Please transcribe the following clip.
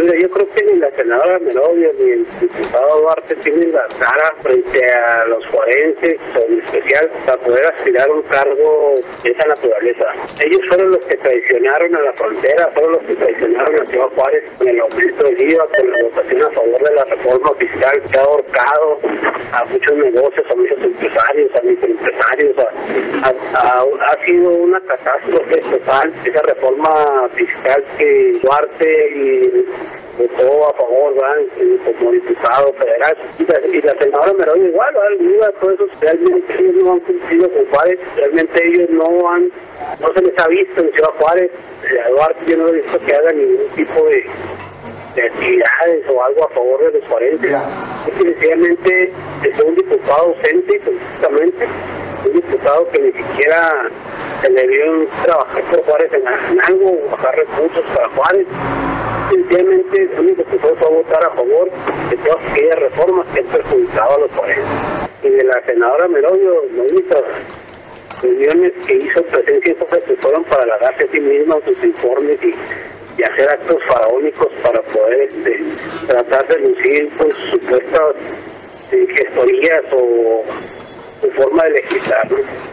Mira, yo creo que ni la senadora Merovia ni el diputado Duarte tienen la cara frente a los forenses, o en especial para poder aspirar a un cargo de esa naturaleza. Ellos fueron los que traicionaron a la frontera, fueron los que traicionaron a Ciudad Juárez con el aumento del IVA, con la votación a favor de la reforma fiscal que ha ahorcado a muchos negocios, a muchos empresarios, a microempresarios. Ha sido una catástrofe total esa reforma fiscal que Duarte y votó a favor, como diputado federal, y la senadora Merovia igual, todos esos realmente ellos no han cumplido con Juárez, realmente ellos no se les ha visto en Ciudad Juárez. A Duarte yo no he visto que haga ningún tipo de actividades o algo a favor de los juarenses. Sencillamente es un diputado ausente, políticamente, un diputado que ni siquiera se le vio trabajar por Juárez en algo, o bajar recursos para Juárez. Sencillamente el único que fue a votar a favor de todas aquellas reformas que han perjudicado a los juarenses. Y de la senadora Merovia, las únicas reuniones que hizo presencia que fueron para halagarse a sí misma sus informes y hacer actos faraónicos para poder tratar de lucir con supuestas gestorías o su forma de legislar, ¿no?